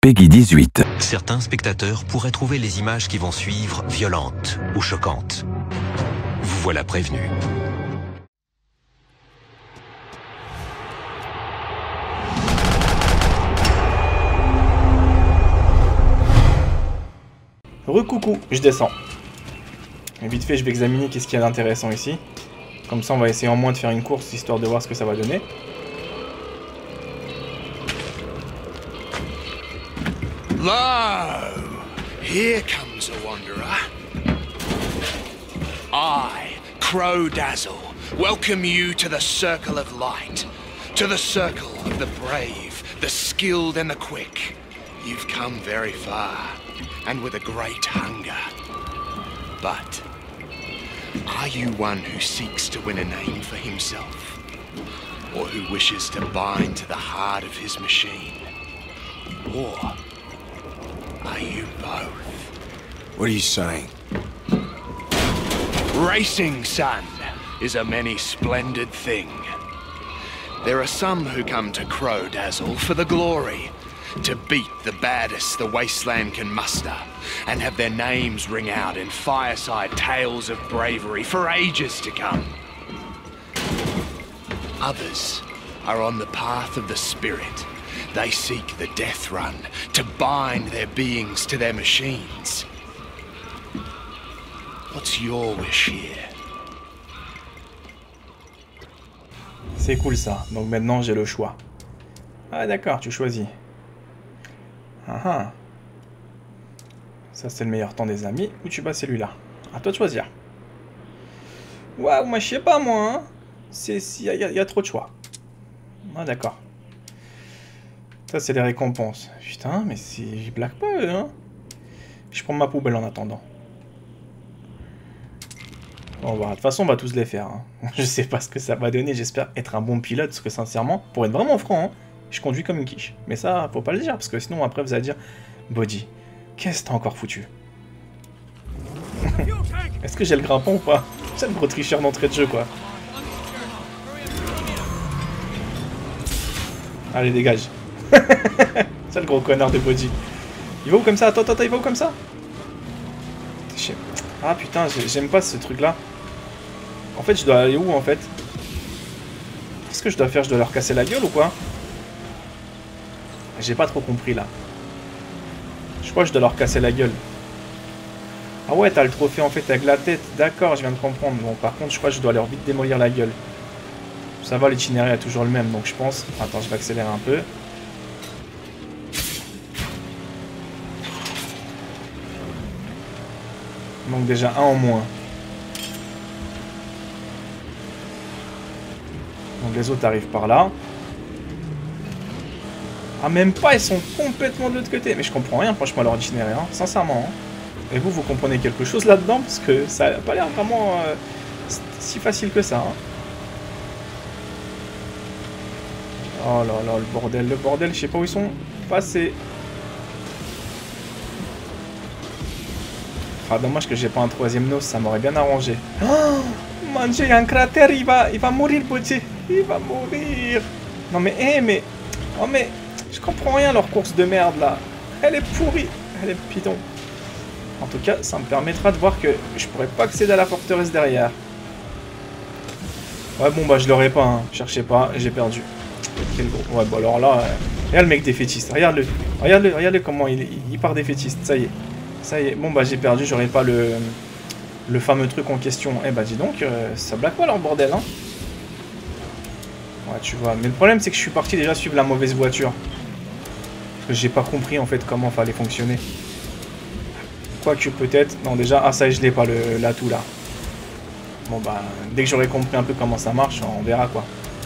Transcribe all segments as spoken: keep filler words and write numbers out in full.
Peggy dix-huit. Certains spectateurs pourraient trouver les images qui vont suivre violentes ou choquantes. Vous voilà prévenu. Recoucou, je descends. Mais vite fait, je vais examiner qu'est-ce qu'il y a d'intéressant ici. Comme ça, on va essayer en moins de faire une course, histoire de voir ce que ça va donner. Lo! Here comes a wanderer. I, Crow-Dazzle, welcome you to the Circle of Light. To the Circle of the Brave, the Skilled and the Quick. You've come very far, and with a great hunger. But, are you one who seeks to win a name for himself? Or who wishes to bind to the heart of his machine? Or are you both? What are you saying? Racing, son, is a many splendid thing. There are some who come to Crow-Dazzle for the glory, to beat the baddest the wasteland can muster, and have their names ring out in fireside tales of bravery for ages to come. Others are on the path of the spirit. They seek the death run, to bind their beings to their machines. What's your wish here? C'est cool ça. Donc maintenant, j'ai le choix. Ah d'accord, tu choisis. Ah ah. Ça, c'est le meilleur temps des amis. Ou tu bats celui-là. À toi de choisir. Waouh, moi je sais pas moi. Hein. C'est il y, y, y a trop de choix. Ah d'accord. Ça, c'est les récompenses. Putain, mais c'est... Je blague pas, eux, hein. Je prends ma poubelle en attendant. Bon, bah, de toute façon, on va tous les faire. Hein. Je sais pas ce que ça va donner. J'espère être un bon pilote, parce que sincèrement, pour être vraiment franc, hein, je conduis comme une quiche. Mais ça, faut pas le dire, parce que sinon, après, vous allez dire... Body, qu'est-ce que t'as encore foutu? Est-ce que j'ai le grimpant ou pas? C'est le gros tricheur d'entrée de jeu, quoi. Allez, dégage. C'est le gros connard de Body. Il va où comme ça? Attends, attends, il va où comme ça? Ah putain, j'aime pas ce truc là. En fait, je dois aller où en fait? Qu'est-ce que je dois faire? Je dois leur casser la gueule ou quoi? J'ai pas trop compris là. Je crois que je dois leur casser la gueule. Ah ouais, t'as le trophée en fait avec la tête. D'accord, je viens de comprendre. Bon, par contre, je crois que je dois leur vite démolir la gueule. Ça va, l'itinéraire est toujours le même, donc je pense... Attends, je vais accélérer un peu. Il manque déjà un en moins. Donc les autres arrivent par là. Ah, même pas, ils sont complètement de l'autre côté. Mais je comprends rien, franchement, leur itinéraire, hein, sincèrement. Hein. Et vous, vous comprenez quelque chose là-dedans? Parce que ça n'a pas l'air vraiment euh, si facile que ça. Hein. Oh là là, le bordel, le bordel, je sais pas où ils sont passés. Ah, dommage que j'ai pas un troisième nos, ça m'aurait bien arrangé. Oh, mon dieu, il y a un cratère, il va, il va mourir, Body. Il va mourir. Non mais, hé, hey, mais... Oh mais, je comprends rien, leur course de merde, là. Elle est pourrie, elle est bidon. En tout cas, ça me permettra de voir que je pourrais pas accéder à la forteresse derrière. Ouais, bon, bah, je l'aurais pas, hein. Cherchez pas, j'ai perdu. Quel gros... Ouais, bah alors là... Euh... Regarde le mec défaitiste, regarde-le. Regarde-le, regarde-le comment il, il part défaitiste, ça y est. Ça y est, bon bah j'ai perdu, j'aurais pas le, le fameux truc en question. Eh bah dis donc, euh, ça blague pas leur bordel, hein. Ouais, tu vois, mais le problème c'est que je suis parti déjà suivre la mauvaise voiture. Parce que j'ai pas compris en fait comment fallait fonctionner. Quoique peut-être, non déjà, ah ça y est, je l'ai pas l'atout là. Bon bah, dès que j'aurai compris un peu comment ça marche, on verra quoi.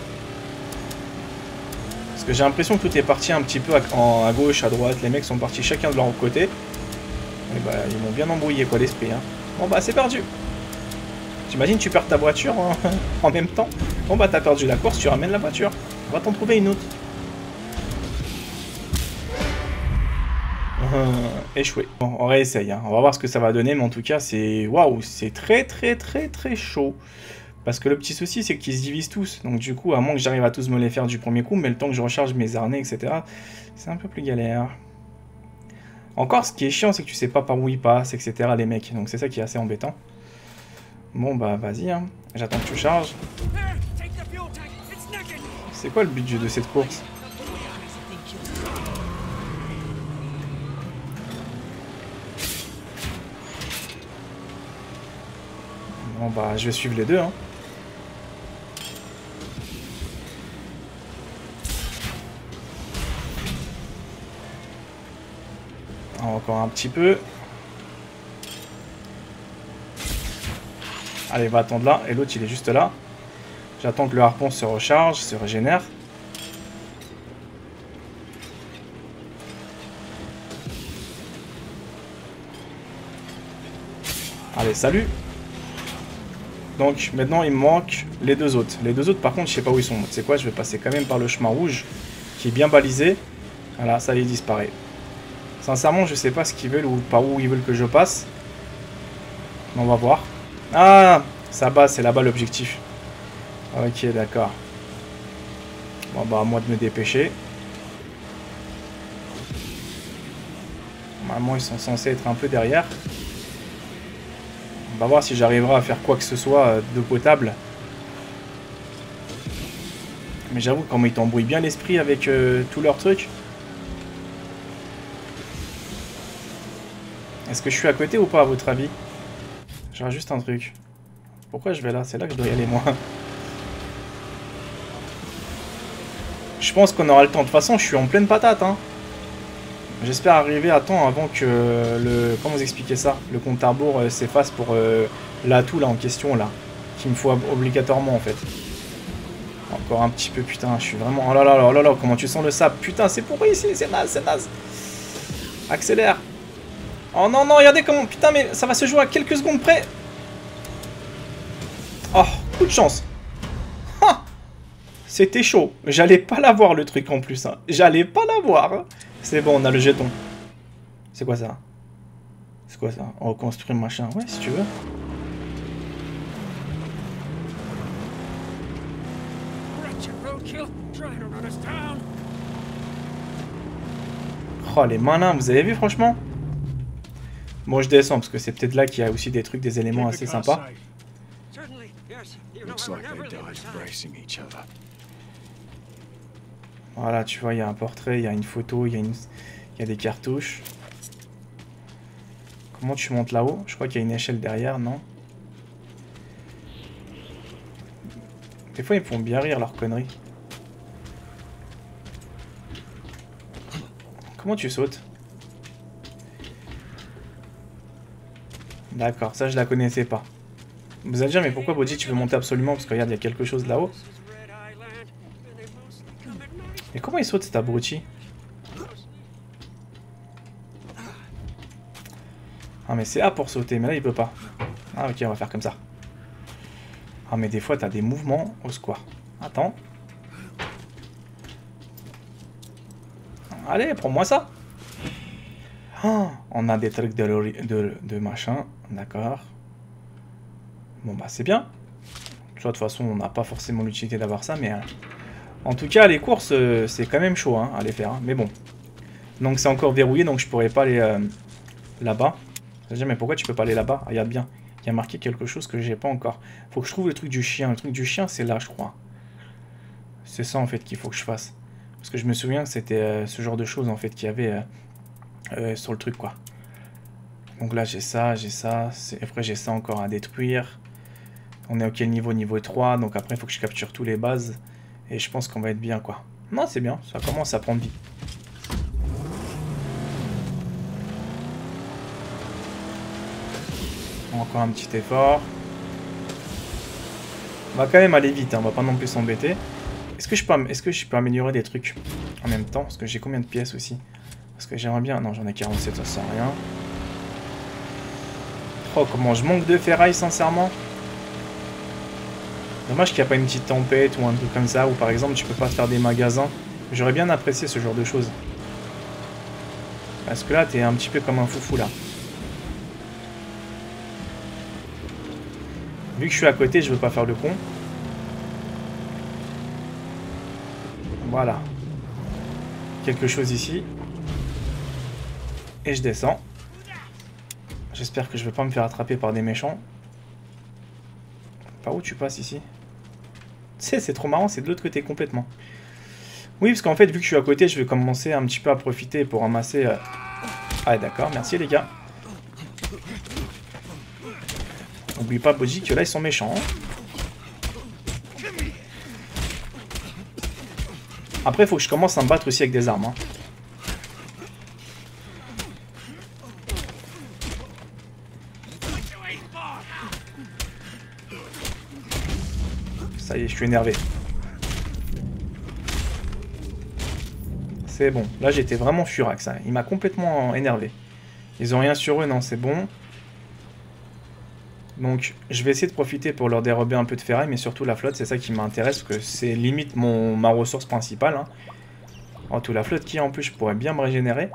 Parce que j'ai l'impression que tout est parti un petit peu à, en, à gauche, à droite, les mecs sont partis chacun de leur côté. Et bah, ils m'ont bien embrouillé, quoi, l'esprit, hein. Bon, bah, c'est perdu. T'imagines, tu perds ta voiture en, en même temps. Bon, bah, t'as perdu la course, tu ramènes la voiture. On va t'en trouver une autre. Euh, échoué. Bon, on réessaye, hein. On va voir ce que ça va donner, mais en tout cas, c'est... Waouh, c'est très, très, très, très chaud. Parce que le petit souci, c'est qu'ils se divisent tous. Donc, du coup, à moins que j'arrive à tous me les faire du premier coup, mais le temps que je recharge mes harnais, et cetera, c'est un peu plus galère. Encore, ce qui est chiant, c'est que tu sais pas par où ils passent, et cetera. Les mecs. Donc c'est ça qui est assez embêtant. Bon, bah vas-y, hein. J'attends que tu charges. C'est quoi le but de cette course? Bon, bah je vais suivre les deux, hein. Encore un petit peu. Allez, va attendre là. Et l'autre, il est juste là. J'attends que le harpon se recharge, se régénère. Allez, salut. Donc, maintenant, il me manque les deux autres. Les deux autres, par contre, je sais pas où ils sont. Tu sais quoi, je vais passer quand même par le chemin rouge, qui est bien balisé. Voilà, ça y est, il disparaît. Sincèrement, je sais pas ce qu'ils veulent ou par où ils veulent que je passe. On va voir. Ah, ça bas, c'est là-bas l'objectif. Ok, d'accord. Bon, bah, à moi de me dépêcher. Normalement, ils sont censés être un peu derrière. On va voir si j'arriverai à faire quoi que ce soit de potable. Mais j'avoue, comment ils t'embrouillent bien l'esprit avec euh, tous leurs trucs. Est-ce que je suis à côté ou pas, à votre avis? J'aurais juste un truc. Pourquoi je vais là? C'est là que je dois y aller, moi. Je pense qu'on aura le temps. De toute façon, je suis en pleine patate, hein. J'espère arriver à temps avant que le... Comment vous expliquer ça? Le compte à rebours euh, s'efface pour euh, l'atout, là, en question, là. Qu'il me faut obligatoirement, en fait. Encore un petit peu, putain. Je suis vraiment... Oh là là là là là, comment tu sens le sable? Putain, c'est pourri ici, c'est naze, c'est naze. Accélère. Oh non, non, regardez comment... Putain, mais ça va se jouer à quelques secondes près. Oh, coup de chance. Ha! C'était chaud. J'allais pas l'avoir, le truc, en plus. Hein. J'allais pas l'avoir. Hein. C'est bon, on a le jeton. C'est quoi ça? C'est quoi ça? On reconstruit le machin. Ouais, si tu veux. Oh, les malins, vous avez vu, franchement? Bon, je descends, parce que c'est peut-être là qu'il y a aussi des trucs, des éléments assez sympas. Voilà, tu vois, il y a un portrait, il y a une photo, il y a, une... il y a des cartouches. Comment tu montes là-haut? Je crois qu'il y a une échelle derrière, non? Des fois, ils me font bien rire, leurs conneries. Comment tu sautes? D'accord, ça je la connaissais pas. Vous allez dire, mais pourquoi Bodhi tu veux monter absolument? Parce que regarde, il y a quelque chose là-haut. Mais comment il saute cet abruti? Ah mais c'est A pour sauter, mais là il peut pas. Ah ok, on va faire comme ça. Ah mais des fois t'as des mouvements au square. Attends. Allez, prends-moi ça. Oh, on a des trucs de, de, de machin, d'accord. Bon bah c'est bien. De toute façon on n'a pas forcément l'utilité d'avoir ça, mais... Euh, en tout cas les courses euh, c'est quand même chaud hein, à les faire, hein, mais bon. Donc c'est encore verrouillé, donc je pourrais pas aller euh, là-bas. Je veux dire, mais pourquoi tu peux pas aller là-bas? Regarde bien, il y a marqué quelque chose que j'ai pas encore. Faut que je trouve le truc du chien, le truc du chien c'est là je crois. C'est ça en fait qu'il faut que je fasse. Parce que je me souviens que c'était euh, ce genre de choses en fait qu'il y avait... Euh, Euh, sur le truc quoi. Donc là j'ai ça, j'ai ça, après j'ai ça encore à détruire. On est à quel niveau? Niveau trois, donc après il faut que je capture tous les bases. Et je pense qu'on va être bien quoi. Non c'est bien, ça commence à prendre vie. Encore un petit effort. On va quand même aller vite, hein, on va pas non plus s'embêter. Est-ce que je peux, est-ce que je peux améliorer des trucs en même temps? Parce que j'ai combien de pièces aussi? Parce que j'aimerais bien... Non, j'en ai quarante-sept, ça sert à rien. Oh, comment je manque de ferraille, sincèrement. Dommage qu'il n'y a pas une petite tempête ou un truc comme ça, où par exemple tu peux pas faire des magasins. J'aurais bien apprécié ce genre de choses. Parce que là, t'es un petit peu comme un foufou, là. Vu que je suis à côté, je veux pas faire le con. Voilà. Quelque chose ici. Et je descends. J'espère que je vais pas me faire attraper par des méchants. Par où tu passes ici? Tu sais, c'est trop marrant, c'est de l'autre côté complètement. Oui, parce qu'en fait, vu que je suis à côté, je vais commencer un petit peu à profiter pour ramasser... Euh... Ah d'accord, merci les gars. N'oublie pas, Boji, que là, ils sont méchants. Hein. Après, il faut que je commence à me battre aussi avec des armes. Hein. Ça y est, je suis énervé. C'est bon. Là, j'étais vraiment furax. Hein. Il m'a complètement énervé. Ils ont rien sur eux, non, c'est bon. Donc, je vais essayer de profiter pour leur dérober un peu de ferraille, mais surtout la flotte, c'est ça qui m'intéresse, parce que c'est limite mon, ma ressource principale. Hein. Oh, tout la flotte qui, en plus, je pourrais bien me régénérer.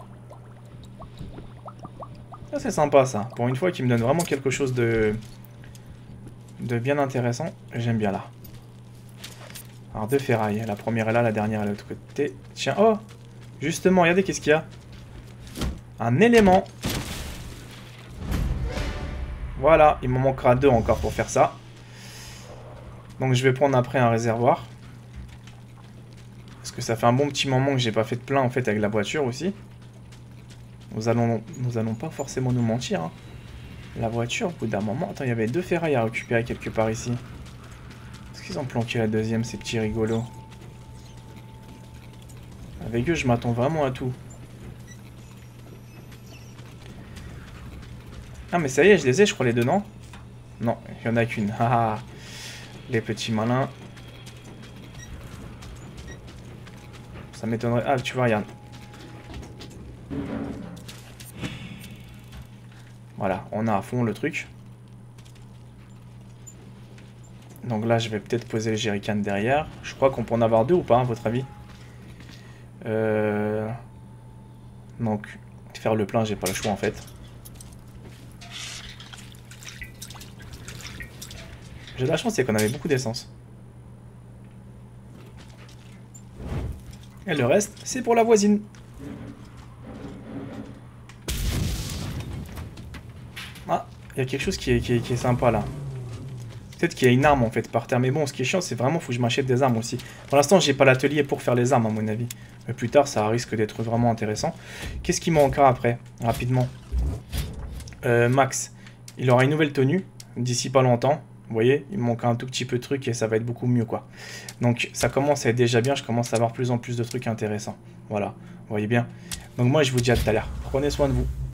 Ah, c'est sympa, ça. Pour une fois, qui me donne vraiment quelque chose de, de bien intéressant. J'aime bien, là. Alors, deux ferrailles. La première est là, la dernière est de l'autre côté. Tiens, oh! Justement, regardez, qu'est-ce qu'il y a? Un élément. Voilà, il m'en manquera deux encore pour faire ça. Donc je vais prendre après un réservoir. Parce que ça fait un bon petit moment que j'ai pas fait de plein en fait avec la voiture aussi. Nous allons, nous allons pas forcément nous mentir. Hein. La voiture, au bout d'un moment... Attends, il y avait deux ferrailles à récupérer quelque part ici. Est-ce qu'ils ont planqué la deuxième, ces petits rigolos? Avec eux, je m'attends vraiment à tout. Ah mais ça y est, je les ai, je crois, les deux, non? Non, il y en a qu'une. Ah, les petits malins. Ça m'étonnerait... Ah, tu vois, regarde. Voilà, on a à fond le truc. Donc là, je vais peut-être poser les jerrycans derrière. Je crois qu'on peut en avoir deux ou pas, à votre avis? euh... Donc, faire le plein, j'ai pas le choix, en fait. J'ai de la chance, c'est qu'on avait beaucoup d'essence. Et le reste, c'est pour la voisine. Ah, il y a quelque chose qui est, qui est, qui est sympa là. Peut-être qu'il y a une arme en fait par terre. Mais bon, ce qui est chiant, c'est vraiment faut que je m'achète des armes aussi. Pour l'instant, j'ai pas l'atelier pour faire les armes à mon avis. Mais plus tard, ça risque d'être vraiment intéressant. Qu'est-ce qui manquera après? Rapidement. Euh, Max, il aura une nouvelle tenue d'ici pas longtemps. Vous voyez, il me manque un tout petit peu de trucs et ça va être beaucoup mieux, quoi. Donc, ça commence à être déjà bien. Je commence à avoir plus en plus de trucs intéressants. Voilà, vous voyez bien. Donc, moi, je vous dis à tout à l'heure. Prenez soin de vous.